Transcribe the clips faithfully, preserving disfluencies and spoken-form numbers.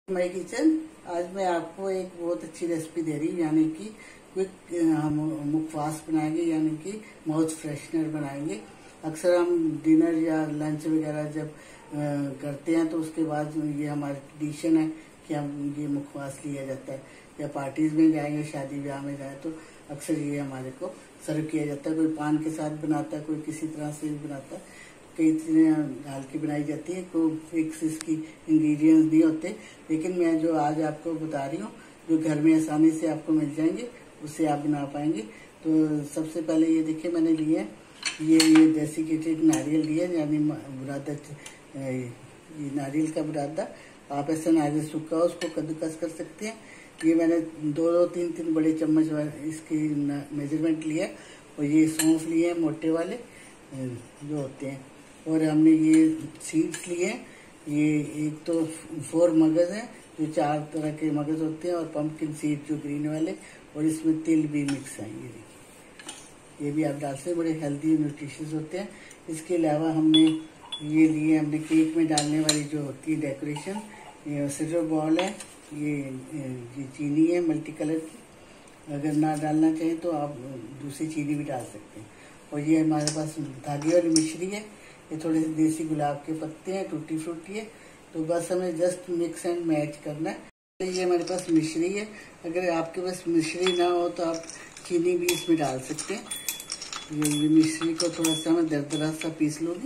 My kitchen. आज मैं आपको एक बहुत अच्छी रेसिपी दे रही हूँ, यानी कि क्विक हम मुखवास बनाएंगे, यानी कि माउथ फ्रेशनर बनाएंगे। अक्सर हम डिनर या लंच वगैरह जब आ, करते हैं तो उसके बाद ये हमारी ट्रेडिशन है कि हम ये मुखवास लिया जाता है, या पार्टीज में जाएंगे, शादी ब्याह में जाए तो अक्सर ये हमारे को सर्व किया जाता है। कोई पान के साथ बनाता है, कोई किसी तरह से भी बनाता है, कई चीजें डाल के बनाई जाती है। कोई फिक्स इसकी इंग्रेडिएंट्स नहीं होते, लेकिन मैं जो आज आपको बता रही हूँ जो घर में आसानी से आपको मिल जाएंगे उससे आप बना पाएंगे। तो सबसे पहले ये देखिए मैंने लिए ये ये डेसिकेटेड नारियल लिए, यानी बुरादा, ये नारियल का बुरादा। आप ऐसा नारियल सूखा उसको कद्दूकस कर सकते हैं। ये मैंने दो दो तीन तीन बड़े चम्मच इसकी मेजरमेंट लिया, और ये सौंफ लिए मोटे वाले जो होते हैं, और हमने ये सीड्स लिए। ये एक तो फोर मगज है, जो चार तरह के मगज होते हैं, और पंपकिन सीड जो ग्रीन वाले, और इसमें तिल भी मिक्स है। ये देखिए, ये भी आप डाल सकते, बड़े हेल्दी न्यूट्रिशियस होते हैं। इसके अलावा हमने ये लिए हमने केक में डालने वाली जो होती है डेकोरेशन, ये सिल्वर बॉल है, ये ये चीनी है मल्टी कलर की। अगर ना डालना चाहें तो आप दूसरी चीनी भी डाल सकते हैं। और ये हमारे पास धागे वाली मिश्री है, ये थोड़े से देसी गुलाब के पत्ते हैं, टूटी फ्रूटी है। तो बस हमें जस्ट मिक्स एंड मैच करना है। ये हमारे पास मिश्री है, अगर आपके पास मिश्री ना हो तो आप चीनी भी इसमें डाल सकते हैं। ये, ये मिश्री को थोड़ा सा मैं दरदरा सा पीस लूँगी,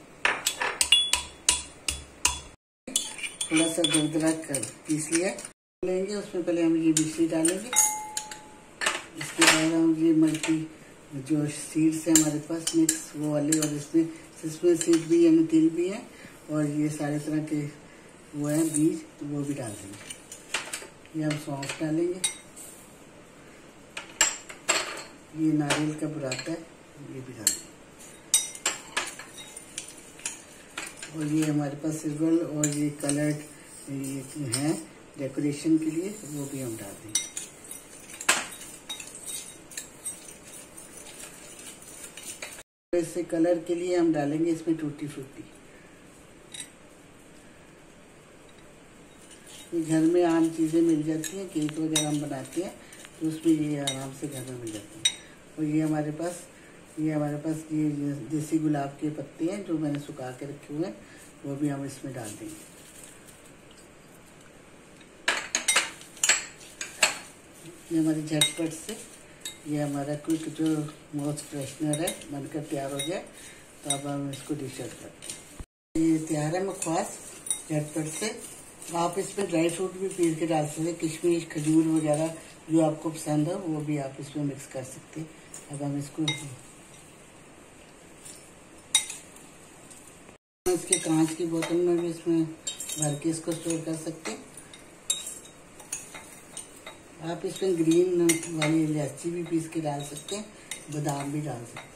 थोड़ा सा दरदरा कर पीस लिया लेंगे। उसमें पहले हम ये मिश्री डालेंगे, इसके बाद हम ये मल्टी जो सीड्स है हमारे पास मिक्स वो वाले, और इसमें इसमें सीड भी यानी तिल भी है, और ये सारे तरह के वो है बीज, तो वो भी डाल देंगे। ये हम सौंफ डालेंगे, ये नारियल का बुरादा है, ये भी डाल देंगे। और ये हमारे पास सिल्वर और ये कलर्ड ये है डेकोरेशन के लिए, वो भी हम डाल देंगे। इससे कलर के लिए हम डालेंगे इसमें टूटी फ्रूटी। घर में आम चीज़ें मिल जाती हैं, केक वगैरह हम बनाते हैं तो उसमें ये आराम से घर में मिल जाती हैं। और ये हमारे पास ये हमारे पास ये देसी गुलाब के पत्ते हैं जो मैंने सुखा के रखे हुए हैं, वो भी हम इसमें डाल देंगे। ये हमारी झटपट से ये हमारा क्विक जो माउथ फ्रेशनर है बनकर तैयार हो गया। तो अब हम इसको डिश आउट करते हैं। ये तैयार है मुखवास झटपट से। आप इसमें ड्राई फ्रूट भी पीस के डाल सकते हैं, किशमिश, खजूर वगैरह जो आपको पसंद हो वो भी आप इसमें मिक्स कर सकते हैं। अब हम इसको इसके कांच की बोतल में भी इसमें भर के इसको स्टोर कर सकते हैं। आप इसमें ग्रीन वाली इलायची भी पीस के डाल सकते हैं, बादाम भी डाल सकते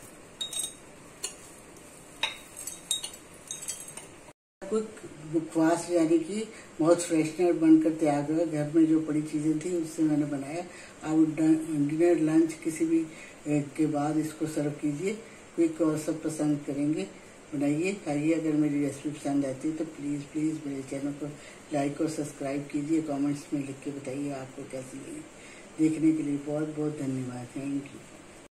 हैं। क्विक मुखवास यानी कि माउथ फ्रेशनर बनकर तैयार हुआ। घर में जो पड़ी चीजें थी उससे मैंने बनाया। आप डिनर लंच किसी भी के बाद इसको सर्व कीजिए, क्विक, और सब पसंद करेंगे। बनाइए, खाइए। अगर मेरी रेसिपी पसंद आती है तो प्लीज़ प्लीज़ मेरे चैनल को लाइक और सब्सक्राइब कीजिए। कमेंट्स में लिख के बताइए आपको कैसी लगी। देखने के लिए बहुत बहुत धन्यवाद। Thank you.